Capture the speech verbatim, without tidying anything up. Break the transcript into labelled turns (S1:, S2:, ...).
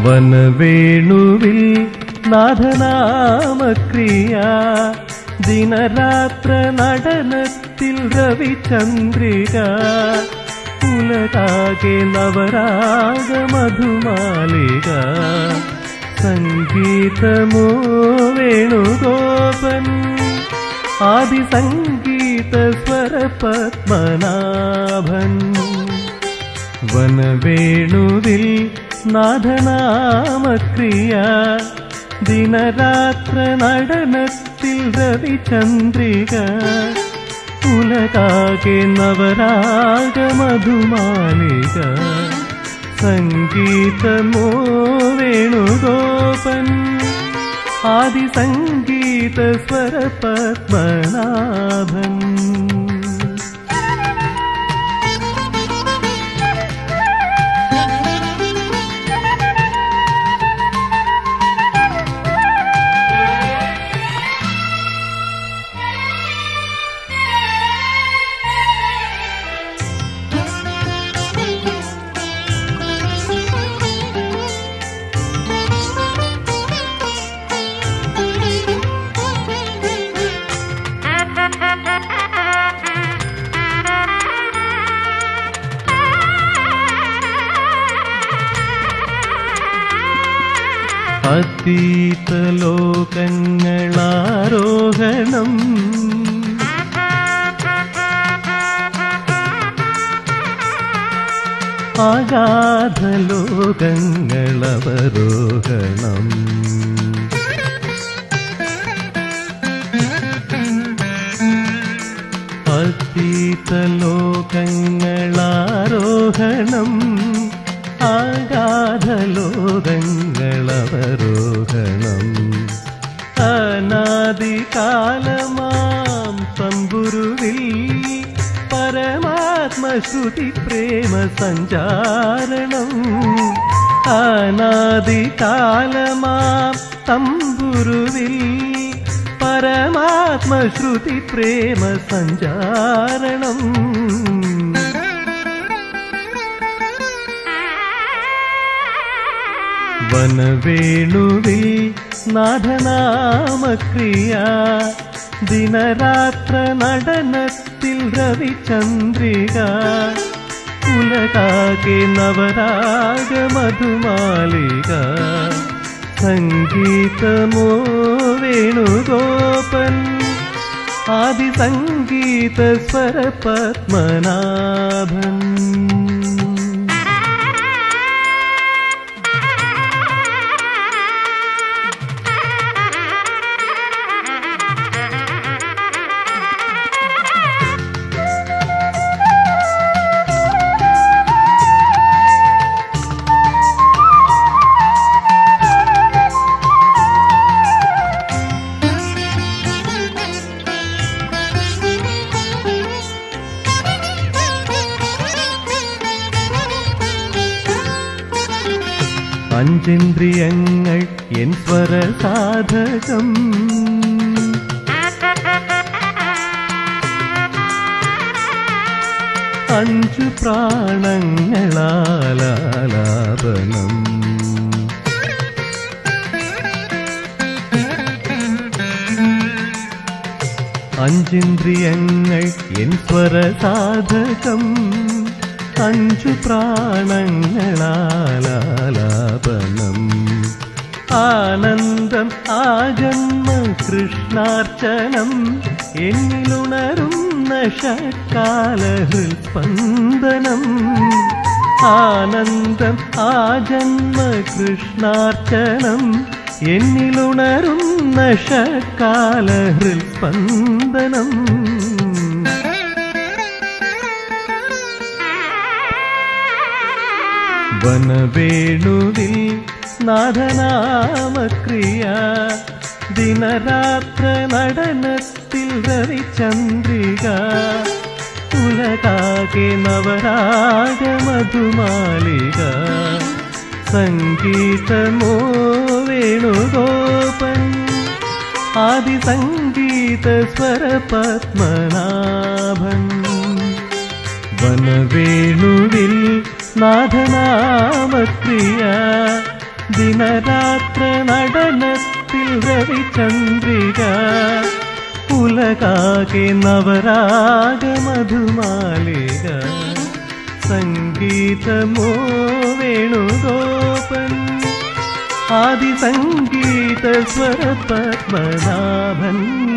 S1: വനവേണുവിൽ നാഥനാമക്രിയ ദിനരാത്ര നടനത്തിൽ രവിചന്ദ്രിക ഉലകാകെ നവരാഗ മധുമാലിക സംഗീതമോ വേണുഗോപൻ ആദിസംഗീത സ്വര പത്മനാഭൻ വനവേണുവിൽ നാഥനാമക്രിയ ദിനരാത്ര നടനത്തിൽ രവിചന്ദ്രിക ഉലകാകെ നവരാഗ മധുമാലിക സംഗീതമോ വേണുഗോപൻ ആദിസംഗീത സ്വര പത്മനാഭൻ അതീതലോകങ്ങളാരോഹണം അഗാധലോകങ്ങളവരോഹണം അതീതലോകങ്ങളാരോഹണം ആഗാധലോകങ്ങളവരോഹണം അനാദികാലമാം തമ്പുരുവിൽ പരമാത്മശ്രുതി പ്രേമ സഞ്ചാരണം അനാദികാലമാം തമ്പുരുവിൽ പരമാത്മശ്രുതി പ്രേമ സഞ്ചാരണം വനവേണുവിൽ നാഥനാമക്രിയ ദിനരാത്ര നടനത്തിൽ രവിചന്ദ്രിക ഉലകാകെ നവരാഗ മധുമാലിക സംഗീതമോ വേണുഗോപൻ ആദിസംഗീത സ്വര പത്മനാഭൻ പഞ്ചേന്ദ്രിയങ്ങൾ എൻ സ്വരസാധകം അഞ്ചു പ്രാണങ്ങളാലാപനം അഞ്ചേന്ദ്രിയങ്ങൾ എൻ സ്വരസാധകം അഞ്ചു പ്രാണങ്ങളാലാപനം ആനന്ദം ആജന്മ കൃഷ്ണാർച്ചനം എന്നിലുണരുന്ന ഷട്കാല ഹൃൽസ്പന്ദനം ആനന്ദം ആജന്മ കൃഷ്ണാർച്ചനം എന്നിലുണരുന്ന ഷട്കാല ഹൃൽസ്പന്ദനം വനവേണുവിൽ നാഥനാമക്രിയ ദിനരാത്ര നടനത്തിൽ രവിചന്ദ്രിക ഉലകാകെ നവരാഗ മധുമാലിക സംഗീതമോ വേണുഗോപൻ ആദിസംഗീത സ്വര പത്മനാഭൻ വനവേണുവിൽ നാഥനാമക്രിയ ദിനരാത്ര നടനത്തിൽ രവിചന്ദ്രിക ഉലകാകെ നവരാഗ മധുമാലിക സംഗീതമോ വേണുഗോപൻ ആദിസംഗീത സ്വര പത്മനാഭൻ